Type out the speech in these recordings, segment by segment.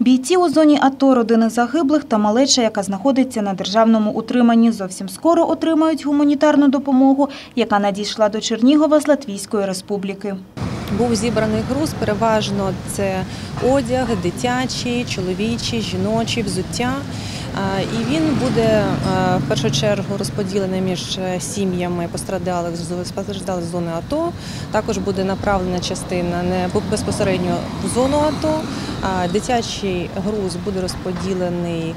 Бійці у зоні АТО, родини загиблих та малеча, яка знаходиться на державному утриманні, зовсім скоро отримають гуманітарну допомогу, яка надійшла до Чернігова з Латвійської Республіки. Був зібраний груз, переважно це одяг, дитячий, чоловічий, жіночий, взуття. І він буде в першу чергу розподілений між сім'ями постраждалих з зони АТО. Також буде направлена частина не безпосередньо в зону АТО. Дитячий груз буде розподілений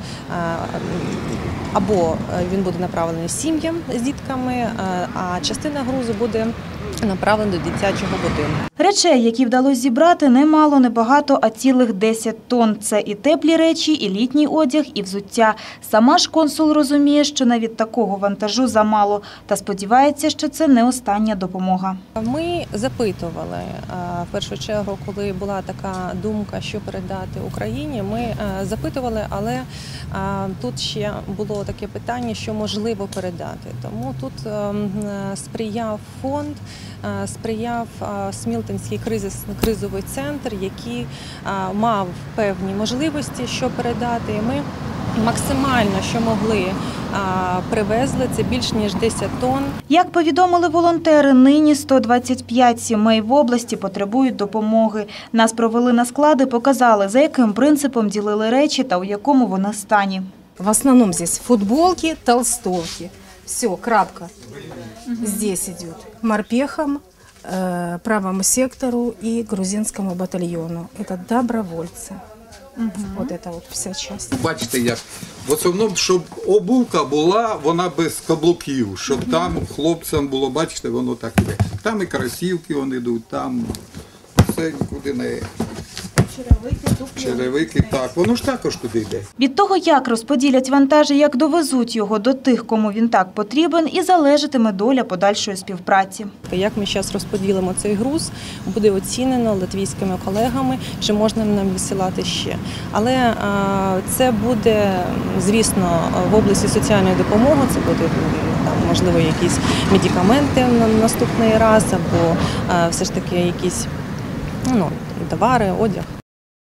або він буде направлений сім'ям з дітками, а частина грузу буде направлена до дитячого будинку. Речей, які вдалося зібрати, немало, небагато, а цілих 10 тонн. Це і теплі речі, і літній одяг, і взуття. Сама ж консул розуміє, що навіть такого вантажу замало, та сподівається, що це не остання допомога. Ми запитували, в першу чергу, коли була така думка, що передати Україні, ми запитували, але тут ще було таке питання, що можливо передати. Тому тут сприяв фонд, сприяв Смілтинський кризовий центр, який мав певні можливості, що передати. І ми максимально, що могли, привезли, це більш ніж 10 тонн. Як повідомили волонтери, нині 125 сімей в області потребують допомоги. Нас провели на склади, показали, за яким принципом ділили речі та у якому вони стані. В основном здесь футболки, толстовки. Все, крапка. Здесь идет морпехам, правому сектору и грузинскому батальону. Это добровольцы. Вот это вот вся часть. Бачите, як в основному, щоб обувка була, вона без каблуків, щоб там хлопцям було, бачите, воно так іде. Там і кросівки вони йдуть, там все нікуди не... Черевики, так, воно ж також туди йде. Від того, як розподілять вантаж і як довезуть його до тих, кому він так потрібен, і залежатиме доля подальшої співпраці. Як ми зараз розподілимо цей груз, буде оцінено латвійськими колегами, чи можна нам відсилати ще. Але це буде, звісно, в області соціальної допомоги, це буде, можливо, якісь медикаменти на наступний раз, або все ж таки якісь товари, одяг.